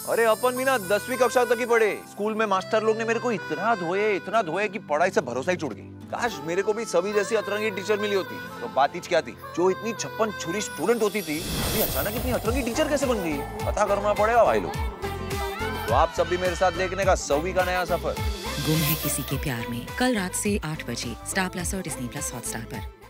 अरे अपन भी ना 10वीं कक्षा तक ही पढ़े। स्कूल में मास्टर लोग ने मेरे को इतना धोए कि पढ़ाई से भरोसा ही छूट गई। काश मेरे को भी सभी जैसी अतरंगी टीचर मिली होती। तो बात ही क्या थी, जो इतनी छप्पन छुरी स्टूडेंट होती थी, अभी अचानक इतनी अतरंगी टीचर कैसे बन गई? पता करना पड़ेगा भाई लोग। तो आप सब भी मेरे साथ देखने का 100वीं का नया सफर। गुम है किसी के प्यार में, कल रात से 8 बजे स्टार प्लस और डिज्नी प्लस हॉटस्टार पर।